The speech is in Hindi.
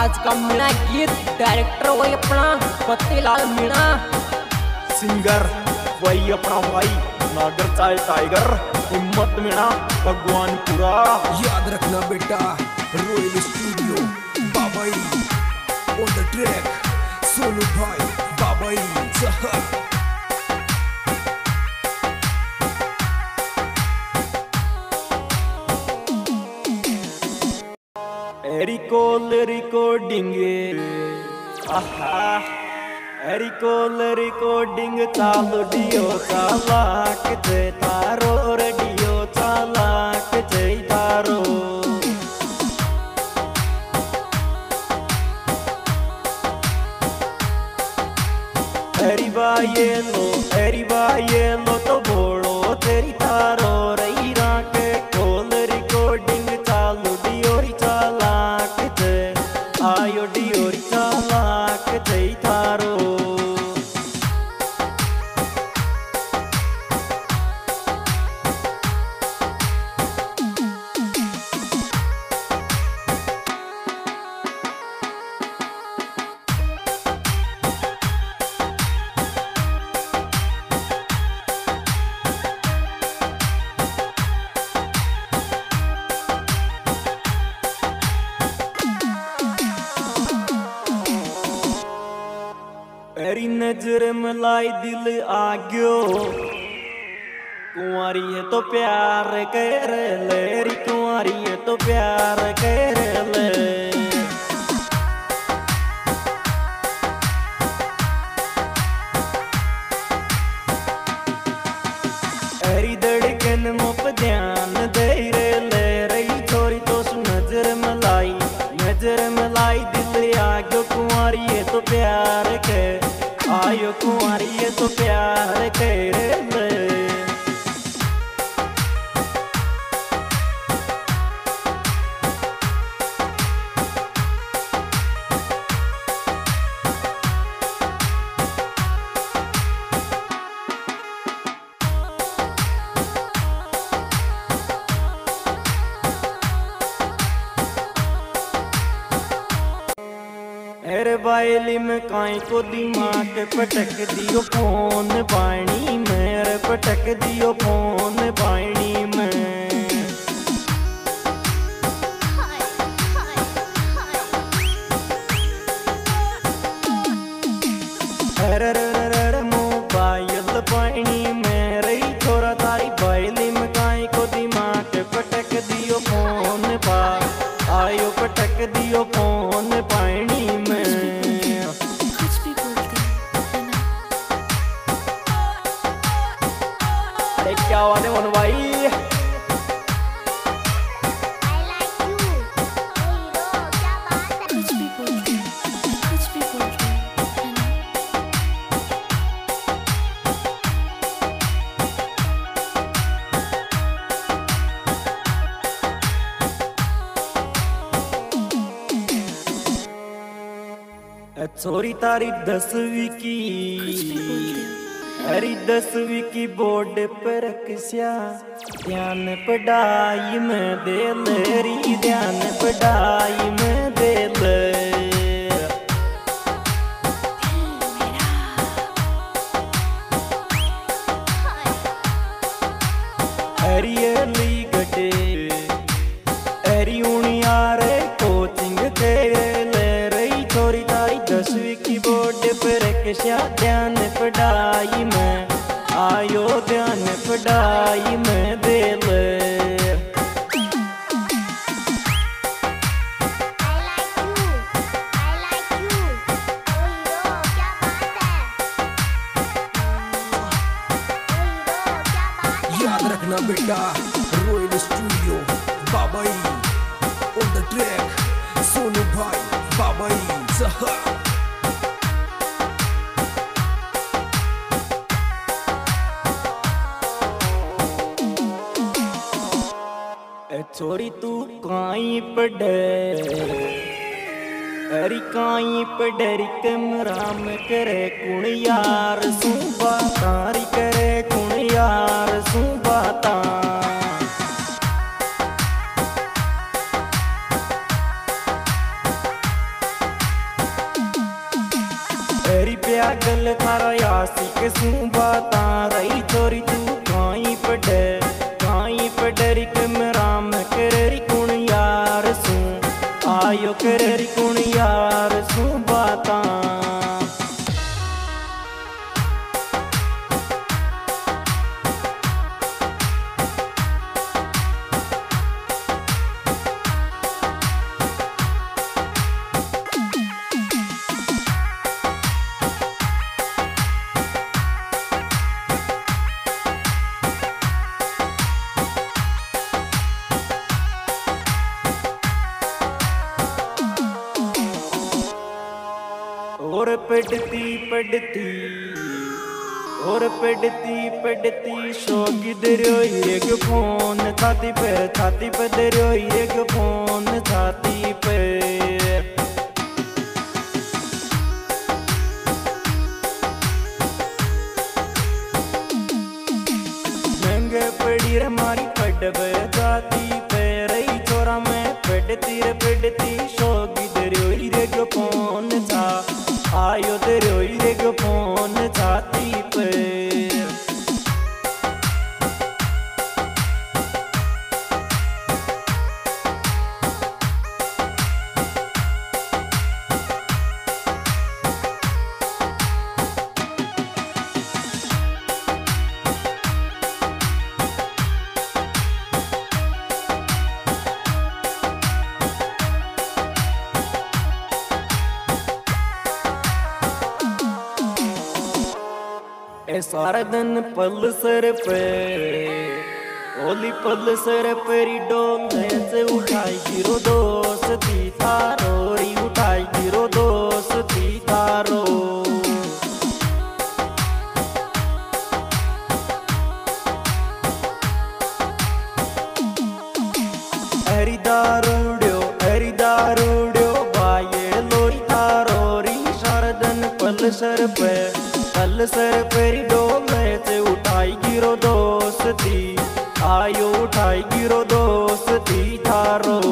आज का मीणा गीत डायरेक्टर वही अपना पत्तीलाल मीणा, सिंगर वही अपना भाई नागर चाहे टाइगर, हिम्मत मीणा भगवान पूरा। याद रखना बेटा, royal studio Babai on the track, Sonu भाई बाबाई। एरिकोल रिकॉर्डिंग, आहा एरिकोल रिकॉर्डिंग चालू डियो चालाक जे तारो, रेडियो चालाक जे तारो। एरी बाये लो तो बोलो तेरी तारो, रही राके कोल रिकॉर्डिंग चालू डियोरी चालाक जे, आयो डियोरी चालाक जे थारो। तेरी नजर मलाई दिल आ गयो, कुंवारी है तो प्यार कर ले री, कुंवारी है तो प्यार कर ले। तेरी धड़कन मुप ध्यान दे रे ले रही छोरी तो सु नजर मलाई दिल आ गयो, कुंवारी है तो प्यार कर, आयो कुंवारी है तो प्यार कर ले। अरे बायली में काई को दिमाग पटक दियो फोन पानी में, रे पटक दियो फोन पानी में। अरे मोबाइल पानी में रही छोरा तारी, बायली में काई को दिमाग पटक दियो फोन पा, आयो पटक दियो फोन पानी में। अरे क्या बात है मनु भाई, छोरी तारी 10वीं की, अरे 10वीं की बोर्ड पर रखस्या, ध्यान पढ़ाई में दे ले री, ध्यान पढ़ाई में दे ले। अरियली गटे अरी उनिया रे कोचिंग दे ले रही छोरी तारी 10वीं की बोर्ड पर रखस्या, ध्यान पढ़ाई में, आयो ध्यान पढ़ाई में दे ले। याद रखना बेटा, royal studio Babai on the track, Sonu भाई बाबाई। छोरी तू काई पढ़े, अरे काई पढ़री कमरा में करे कुण यार सू बातारी, करे कुण यार सू बाता। गल थारा यासिक सू बाता रही छोरी तू काई पडरी कमराम करेरी कुण यार सू आयो करेरी कुण यार सू बाता और पड़ती शोगी दरियोई एक फोन छाती पे दरियोई एक फोन छाती पे महंगे पड़ी रे मारी पड़ जाती पे रही छोरा में पड़ती शोगी दरियोई एक फोन छा आयो दरियोई एक फोन छाती पे सारा दिन पल्सर पे ओली पल्सर पेरी डोले से उठाई गिरो दोस्ती तारो री उठाई गिरो दोस्ती तारो हरी दारूड्यो बाये लोई तारो री सारा दिन पल्सर पेरी डोले से उठाई गिरो दोस्ती आयो उठाई गिरो दोस्ती थारो